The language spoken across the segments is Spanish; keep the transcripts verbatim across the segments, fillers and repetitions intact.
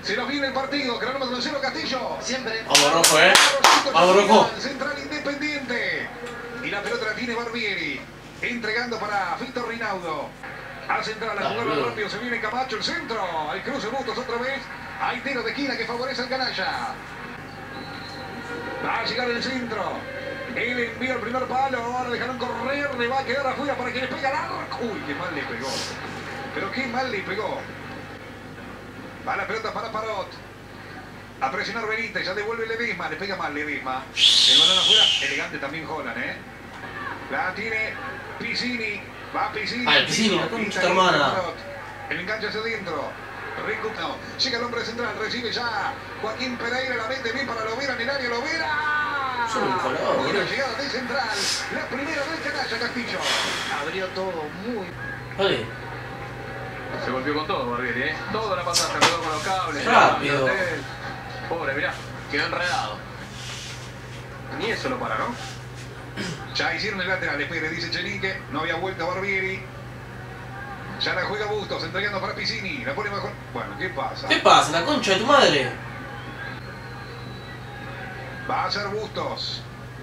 Se nos viene el partido, cronómetro cero Castillo. Siempre. Vamos rojo, eh. Vamos rojo. Central Independiente. Y la pelota la tiene Barbieri. Entregando para Víctor Rinaudo. A central, a jugar rápido, se viene Camacho, el centro. Al cruce Bustos otra vez. Hay tiro de esquina que favorece al canalla. Va a llegar el centro. Él envía el primer palo. Ahora dejaron correr. Le va a quedar afuera para que le pegue al arco. Uy, qué mal le pegó. Pero qué mal le pegó. Va la pelota para Parot. A presionar Benítez. Ya devuelve Ledesma. Le pega mal Ledesma. El balón afuera. Elegante también Holland, ¿eh? La tiene Piscini. Va Piscini. Ah, el Piscini, la concha tu hermana. El enganche hacia adentro. Rico. Llega el hombre central. Recibe ya Joaquín Pereira. La mete bien para Lovera en el área. Lovera. Buena llegada de central. La primera del canalla Castillo. Abrió todo muy. Vale. Se volvió con todo Barbieri, ¿eh? Toda la pasada se quedó con los cables. Rápido. Pobre, mirá. Quedó enredado. Ni eso lo para, ¿no? Ya hicieron el lateral, espere, dice Chenique. No había vuelto Barbieri. Ya la juega Bustos, entregando para Piscini. La pone mejor. Bueno, ¿qué pasa? ¿Qué pasa? La concha de tu madre. Va a ser Bustos.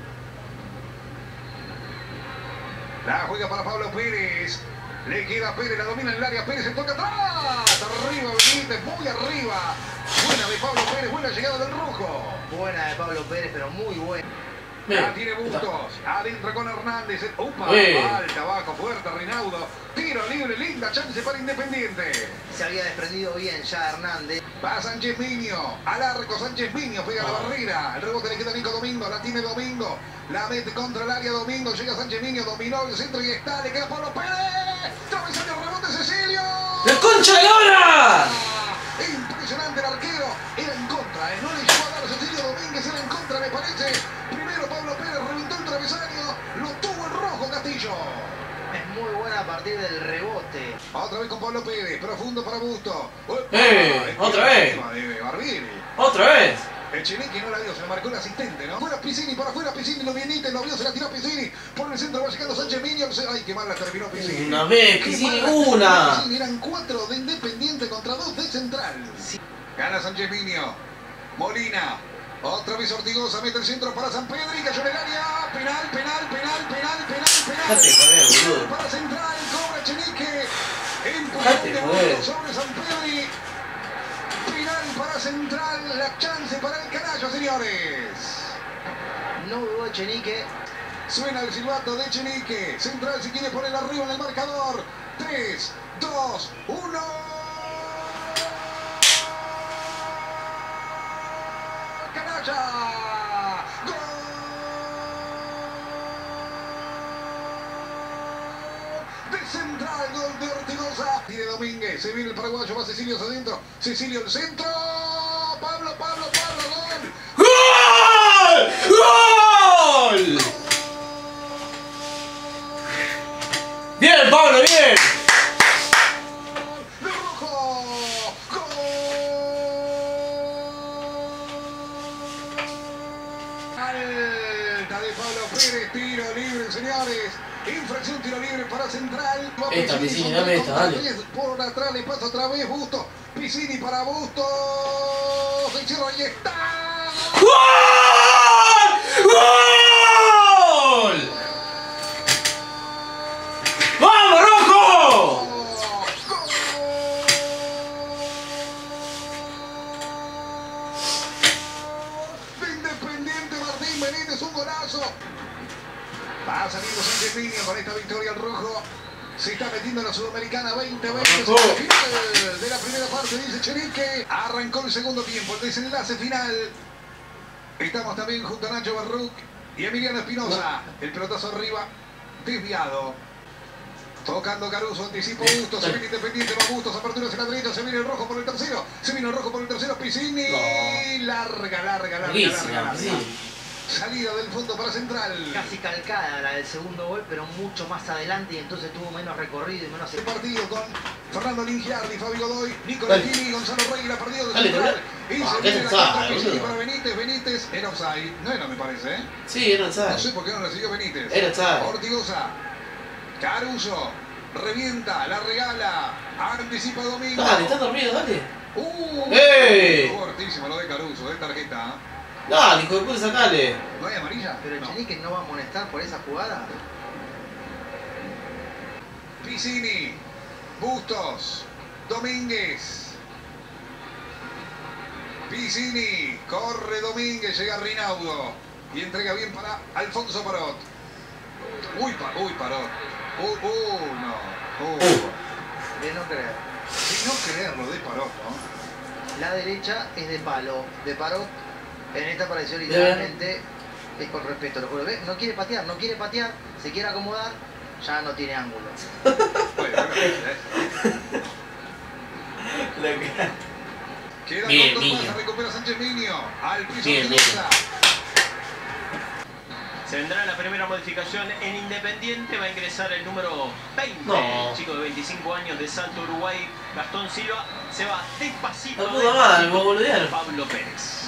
La juega para Pablo Pérez. Le queda Pérez, la domina en el área. Pérez se toca atrás. Arriba Benítez, muy arriba. Buena de Pablo Pérez, buena llegada del rojo. Buena de Pablo Pérez, pero muy buena. La tiene Bustos, adentro con Hernández, upa, Uy. alta, abajo, fuerte, Rinaudo, tiro libre, linda chance para Independiente. Se había desprendido bien ya Hernández. Va Sánchez Miño, al arco Sánchez Miño, pega la barrera, el rebote le queda a Nico Domingo, la tiene Domingo, la mete contra el área Domingo, llega Sánchez Miño, dominó el centro y está, le queda Pablo Pérez, travesaño, rebote Cecilio. ¡La concha de la hora! Impresionante el arquero, era en contra, ¿eh? No le llegó a dar a Cecilio Domínguez, era en contra me parece. Primero Pablo Pérez reventó el travesaño, lo tuvo el rojo Castillo. Es muy buena a partir del rebote. Otra vez con Pablo Pérez, profundo para Busto. ¡Eh! ¡Otra vez! De Barbieri. ¡Otra vez! El Chenique no la dio, se la marcó el asistente, ¿no? Fuera Piscini, para afuera Piscini, lo Benítez, lo vio, se la tiró Piscini. Por el centro va llegando Sánchez Miño. Ay, qué mal la terminó Piscini. Una vez, Piscini, una. Piscini, eran cuatro de Independiente contra dos de Central. Sí. Gana Sánchez Miño. Molina. Otra vez Ortigosa, mete el centro para San Pedro y cayó en el área. Penal, penal, penal, penal, penal, penal. Date, joder, boludo. Para Central, cobra Chenique. Date, joder. Sobre San Pedro. Penal para Central, la chance para el canalla, señores. No dudó Chenique. Suena el silbato de Chenique. Central si quiere poner arriba en el marcador. tres, dos, uno. ¡Canalla! ¡Gol! De Central, gol de Ortigosa. Tiene Domínguez, se viene el paraguayo, va Cecilio hacia adentro. Cecilio el centro. Pablo, Pablo, Pablo, gol. ¡Gol! ¡Gol! ¡Bien, Pablo, bien! ¡De rojo! ¡Gol! Alta de Pablo Pérez, tiro libre, señores. Infracción, tiro libre para Central. Esta, Piscini, dame esta, dale. Por atrás le pasa otra vez Busto. Piscini para Busto. Se cierra y está. ¡Gol! ¡Gol! ¡Vamos, rojo! De Independiente Martín Benítez, un golazo. Va saliendo Sánchez Miño con esta victoria al rojo. Se está metiendo en la Sudamericana veinte veinte. Final de la primera parte, dice Chenique. Arrancó el segundo tiempo, el desenlace final. Estamos también junto a Nacho Barruc y Emiliano Espinosa. El pelotazo arriba, desviado. Tocando Caruso, anticipo Bustos, se viene Independiente, va Bustos, aperturas en la derecha, se viene el rojo por el tercero, se viene el rojo por el tercero, Piscini. No. Larga, larga, larga, larga, larga. Salida del fondo para Central. Casi calcada la del segundo gol, pero mucho más adelante y entonces tuvo menos recorrido y menos... El partido con Fernando Lingiardi, Fabio Godoy, Nicolás Gini, Gonzalo Rey, partido de Central. Y se viene la contra Piscini para Benítez. Benítez era offside. No era, me parece, ¿eh? Sí, era offside. No sé por qué no recibió Benítez. Era offside. Ortigosa. Caruso. Revienta, la regala. Anticipa Domingo. Dale, está dormido, dale. Uh, ¡Eh! uso de tarjeta. Dale, hijo de puta, sacale. ¿No hay amarilla? Pero el No. Chenique no va a amonestar por esa jugada. Piscini, Bustos, Domínguez. Piscini, corre Domínguez, llega Rinaudo. Y entrega bien para Alfonso Parot. Uy, pa, uy Parot. Uh, uh, no. Uh. De no creer. Si no creerlo de Parot, ¿no? La derecha es de palo. De Parot. En esta pareció literalmente. Es con respeto, lo juro. ¿Ves? No quiere patear, no quiere patear. Se quiere acomodar. Ya no tiene ángulo. Bueno, bueno, queda Bien, con dos Miño. más, recupera Sánchez Miño. Al piso Bien, Mendoza. Se vendrá la primera modificación en Independiente, va a ingresar el número veinte, No. el chico de veinticinco años de Salto, Uruguay, Gastón Silva, se va despacito, La puta madre, me boludearon. Pablo Pérez.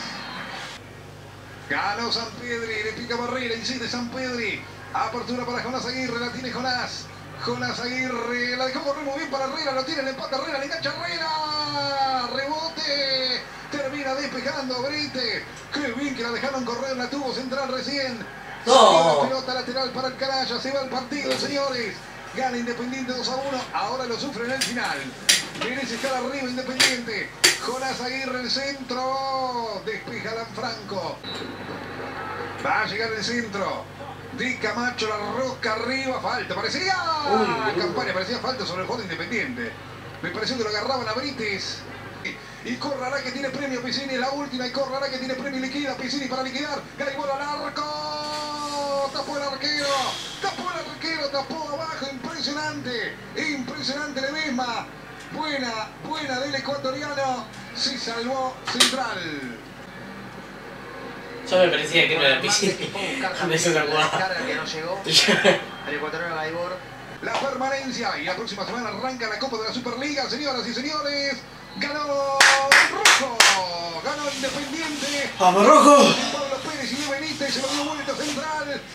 Ganó San Pedri, le pica Barrera, insiste San Pedri. Apertura para Jonás Aguirre, la tiene Jonás. Jonás Aguirre, la dejó correr muy bien para Herrera, lo tiene el empate Herrera, le engancha Herrera. Rebote, termina despejando Brite. Qué bien que la dejaron correr, la tuvo central recién. No. Salió la pelota lateral para el Canalla, se va el partido, señores. Gana Independiente dos a uno, ahora lo sufre en el final. Merece estar arriba Independiente. Jonás Aguirre, el centro. Despeja Lanfranco. Va a llegar el centro. De Camacho, la rosca arriba, falta, parecía. Uy, Campaña, parecía falta sobre el juego de Independiente. Me pareció que lo agarraban a Brites. Y Corralá que tiene premio, Piscini, la última. Y Corralá que tiene premio, liquida, Piscini para liquidar. Gaibol al arco. Tapó el arquero. Tapó el arquero, tapó abajo. Impresionante. Impresionante Ledesma. Buena, buena del ecuatoriano. Se salvó Central. Yo me parecía que no era Piscini. piscina. Buscar Me también hizo una la jugada. descarga que no llegó. El ecuatoriano Gaibor. La permanencia. Y la próxima semana arranca la Copa de la Superliga. Señoras y señores. Ganó Rojo. Ganó Independiente. ¡Vamos, Rojo! Pablo Pérez y Benítez se lo dio vuelta Central.